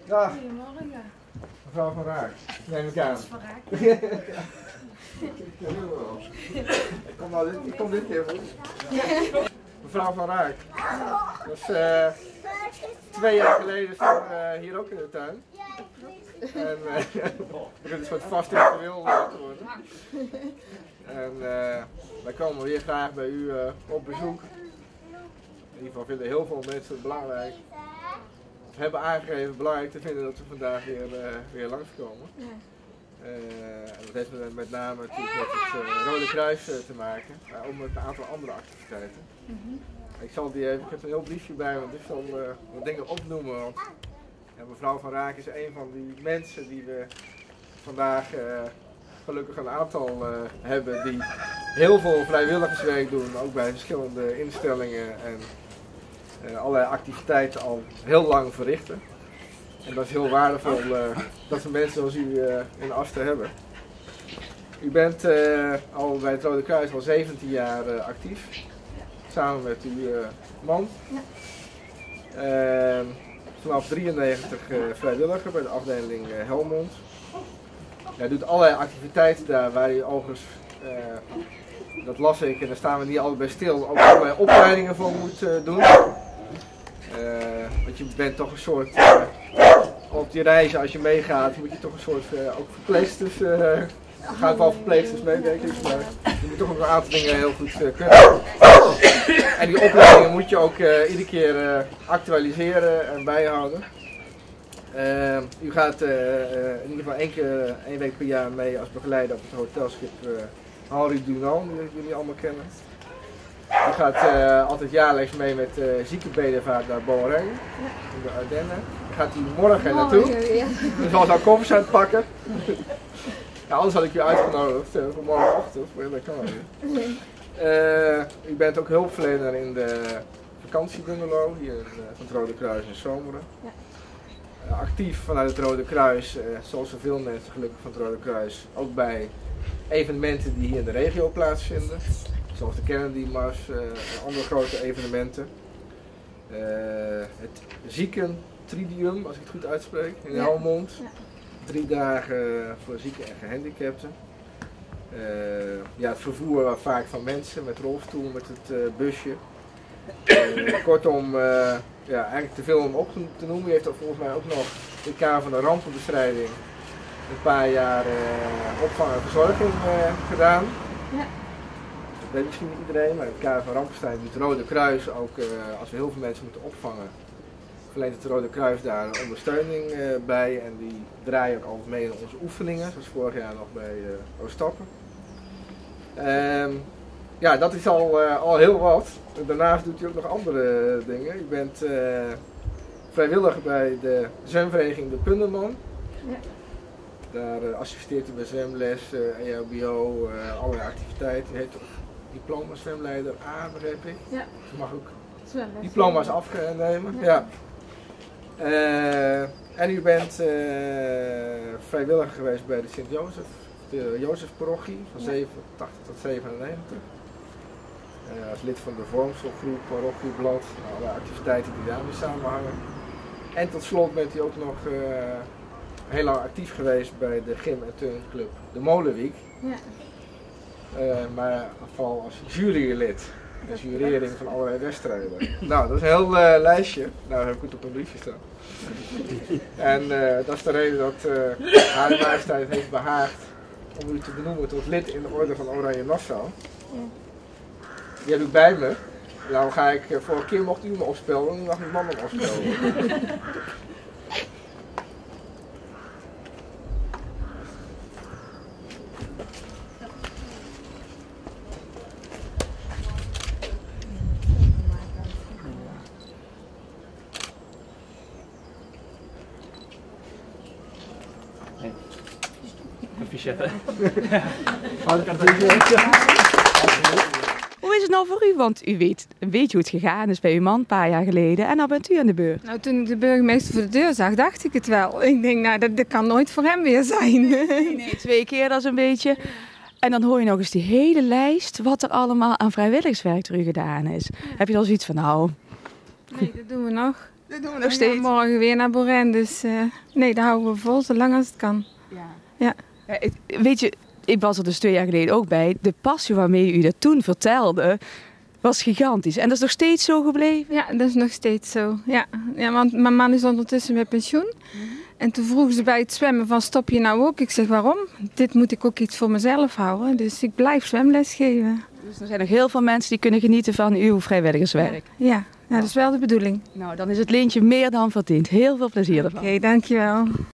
Dag. Goedemorgen. Mevrouw van Raak. Neem ik aan. Dat is Van Raak. Ik kom dit keer goed. Mevrouw van Raak. Dus 2 jaar geleden staan we hier ook in de tuin. En het is een soort vast ritueel te worden. En wij komen weer graag bij u op bezoek. In ieder geval vinden heel veel mensen het belangrijk. Of hebben aangegeven belangrijk te vinden dat we vandaag weer langskomen. En dat heeft met name natuurlijk met het Rode Kruis te maken, maar ook met een aantal andere activiteiten. Ik heb een heel briefje bij me, dus ik zal wat dingen opnoemen. Want mevrouw Van Raak is een van die mensen die we vandaag gelukkig een aantal hebben die heel veel vrijwilligerswerk doen, ook bij verschillende instellingen en allerlei activiteiten al heel lang verrichten. En dat is heel waardevol dat we mensen zoals u in Asten hebben. U bent al bij het Rode Kruis al 17 jaar actief, samen met uw man. Vanaf 93 vrijwilliger bij de afdeling Helmond. Hij doet allerlei activiteiten daar waar u overigens, dat las ik en daar staan we niet altijd bij stil, ook allerlei opleidingen voor moet doen. Want je bent toch een soort, op die reizen als je meegaat, moet je toch een soort, ook verpleegsters, er gaan wel verpleegsters mee denk ik, maar je moet toch ook een aantal dingen heel goed kunnen. En die opleidingen moet je ook iedere keer actualiseren en bijhouden. U gaat in ieder geval 1 week per jaar mee als begeleider op het hotelschip Henri Dunant, die jullie allemaal kennen. U gaat altijd jaarlijks mee met ziekenbedevaart naar Boereng, in de Ardennen. Daar gaat u morgen naartoe. Ja. Dus al zou koffers aan het pakken. Ja, anders had ik u uitgenodigd voor morgenochtend, maar dat kan wel niet. U bent ook hulpverlener in de vakantiebungalow hier van het Rode Kruis in Zomeren. Ja. Actief vanuit het Rode Kruis, zoals zoveel mensen gelukkig van het Rode Kruis, ook bij evenementen die hier in de regio plaatsvinden. Zoals de Kennedy Mars en andere grote evenementen. Het Ziekentridium, als ik het goed uitspreek, in Helmond. Ja. 3 dagen voor zieken en gehandicapten. Het vervoer vaak van mensen met rolstoel, met het busje. Kortom, eigenlijk te veel om op te noemen. U heeft volgens mij ook nog in het kader van de rampenbestrijding een paar jaar opvang en verzorging gedaan. Ja. Dat weet misschien niet iedereen, maar in het kader van rampenbestrijding doet het Rode Kruis ook, als we heel veel mensen moeten opvangen, verleent het Rode Kruis daar een ondersteuning bij en die draaien ook altijd mee in onze oefeningen, zoals vorig jaar nog bij Oostappen. Dat is al heel wat. Daarnaast doet u ook nog andere dingen. U bent vrijwilliger bij de zwemvereniging De Punderman. Ja. Daar assisteert u bij zwemles, EHBO, allerlei activiteiten. U heeft diploma zwemleider A, begreep ik. Ja. U mag ook zwemles, diploma's afnemen. Ja. En u bent vrijwilliger geweest bij de Sint-Jozef, de Jozefparochie van 87 tot 97. Als lid van de vormselgroep, parochieblad, alle activiteiten die daarmee samenhangen. En tot slot bent u ook nog heel lang actief geweest bij de gym- en turnclub De Molenwiek. Ja. Maar vooral als jurylid, de jurering van allerlei wedstrijden. Nou, dat is een heel lijstje. Nou, heb ik het op een briefje staan. En dat is de reden dat Haar Majesteit heeft behaagd om u te benoemen tot lid in de orde van Oranje Nassau. Ja. Die heb ik bij me. Nou ga ik, vorige keer mocht u me opspelden, nu mag mijn man me opspelden. Een fichette. Hoe is het nou voor u? Want u weet een beetje hoe het gegaan is bij uw man een paar jaar geleden. En nou bent u aan de beurt. Nou, toen ik de burgemeester voor de deur zag, dacht ik het wel. Ik denk, nou, dat kan nooit voor hem weer zijn. Nee, 2 keer, dat is een beetje. En dan hoor je nog eens die hele lijst wat er allemaal aan vrijwilligerswerk door u gedaan is. Ja. Heb je dan zoiets van, nou... Nee, dat doen we nog. Dat doen we nog We gaan steeds. morgen weer naar Boren, dus nee, daar houden we vol, zolang als het kan. Ja. Weet je, ik was er dus 2 jaar geleden ook bij. De passie waarmee u dat toen vertelde, was gigantisch. En dat is nog steeds zo gebleven? Ja, dat is nog steeds zo. Ja, want mijn man is ondertussen met pensioen. En toen vroegen ze bij het zwemmen van stop je nou ook? Ik zeg waarom? Dit moet ik ook iets voor mezelf houden. Dus ik blijf zwemles geven. Dus er zijn nog heel veel mensen die kunnen genieten van uw vrijwilligerswerk. Ja, dat is wel de bedoeling. Nou, dan is het lintje meer dan verdiend. Heel veel plezier ervan. Oké, dankjewel.